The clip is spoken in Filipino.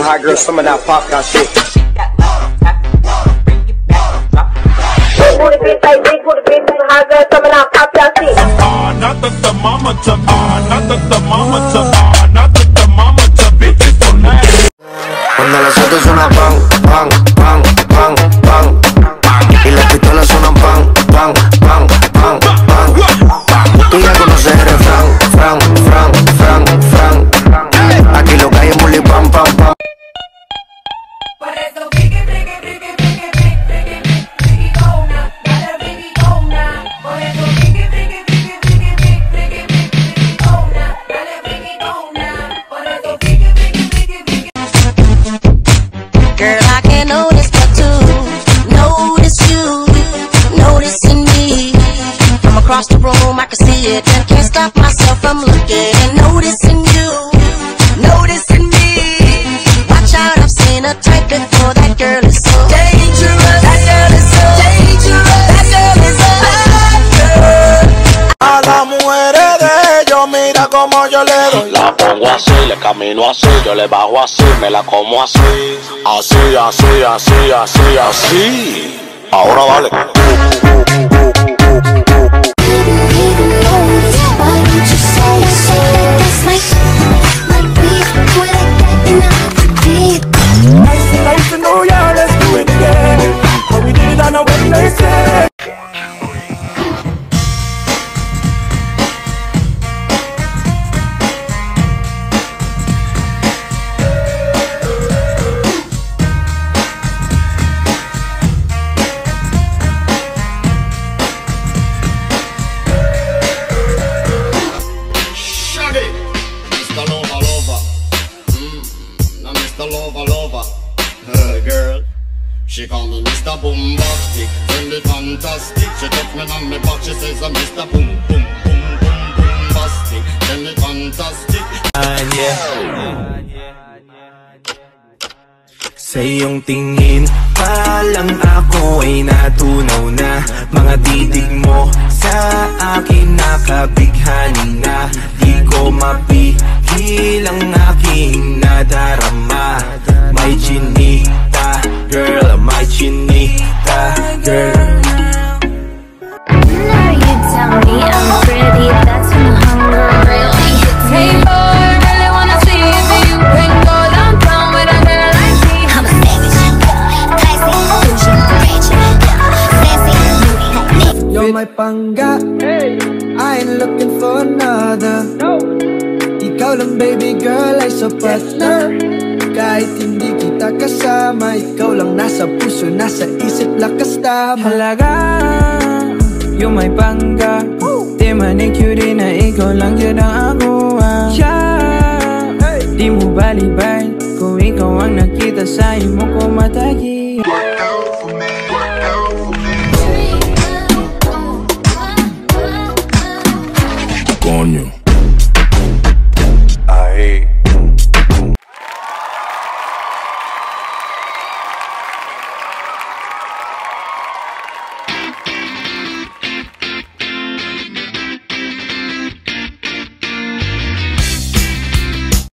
hot girl, some of that pop y'all shit. Big booty bitch, hot girl, some of that pop y'all shit. Not the thermometer, not the thermometer, not the thermometer, bitches don't matter. Cuando las autos suenan pan, pan, pan, pan, pan, y las pistolas suenan pan, pan, pan, pan, pan. Tú ya conoces el refrán, fran, fran, fran, fran. Aquí lo que hay es muli, pam, pam, pam. Por eso pique, pique, pique, pique, pique, pique, gona, dale pique, gona. Por eso pique, pique, pique, pique, pique, pique, gona, dale pique, gona. Por eso pique, pique, pique, pique. Girl, I can't notice but to notice you, noticing me. From across the room I can see it and can't stop myself from looking and noticing you, noticing me. Watch out, I've seen a type before. That girl is so dangerous. That girl is so dangerous. That girl is so bad girl. A las mujeres de ellos, mira como yo le doy. La pongo así, le camino así, yo le bajo así, me la como así. Así, así, así, así, así. Ahora dale. Girl, she call me Mr. Boombastic, tell me fantastic. She touch me on me back, she says I'm Mr. Boom, boom, boom, boom, boombastic, tell me fantastic. Sa iyong tingin pa lang ako ay natunaw na. Mga titig mo sa akin nakabighani na. Di ko mapigil ang aking nadarama. My chinita girl, my chinita girl. Now you tell me I'm pretty, that's when the hunger really hits me. Hey boy, really wanna see if you can go downtown with a girl like me. I'm a savage, classy, bougie, rich, sassy, moody. You're my pangga, I ain't looking for another. Ikaw lang baby girl ay sapat na. Kahit hindi kita kasama, ikaw lang nasa puso, nasa isip, lakas tama. Halaga, yung may pangga, di manicure na ikaw lang yun ang akuha. Di mo balibay, kung ikaw ang nakita sa imo ko matagi. Coño. Ahí.